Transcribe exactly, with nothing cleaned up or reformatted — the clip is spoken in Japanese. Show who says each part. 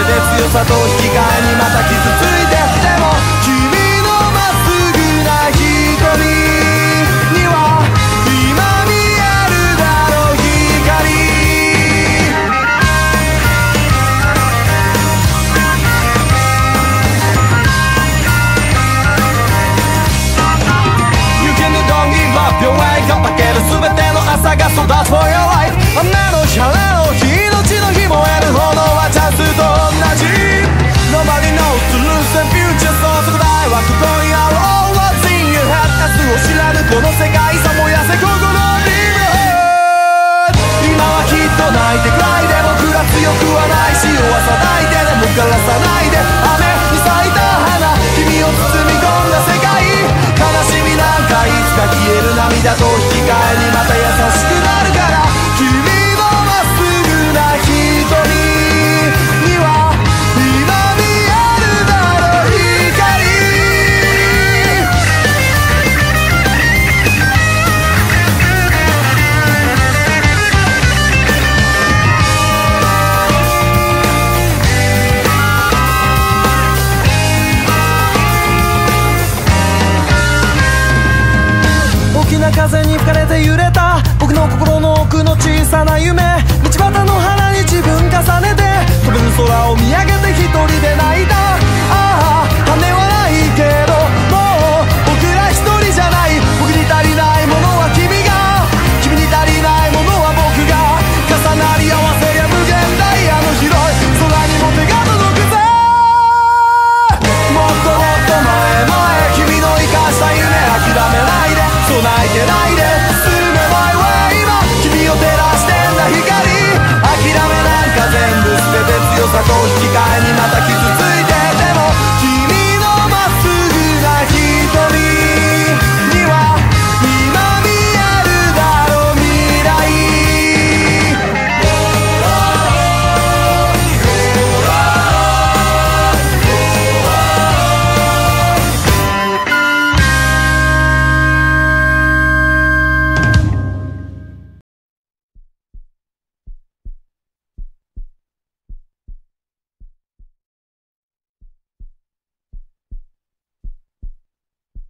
Speaker 1: て強さと引き換えにまた傷ついて、でも君のまっすぐな瞳には今見えるだろう光。You can don't give up your way かばける全ての朝が育つ for your life。 雨の日晴れの日命の日燃える炎はチャンスと同じ。 Nobody knows to lose and future そうそこだいはここにある All what's in your head 明日を知らぬこの世界さ燃やせ心のリブヘッド。今はきっと泣いてくらいで僕ら強くはないし弱さないででも枯らさないで雨に咲いた花君を包み込んだ世界。悲しみなんかいつか消える涙と引き換えにまた優しくなるから。君のまっすぐな瞳には今見えるだろう光。大きな風に吹かれて揺れた僕の心の奥の小さな夢。道端の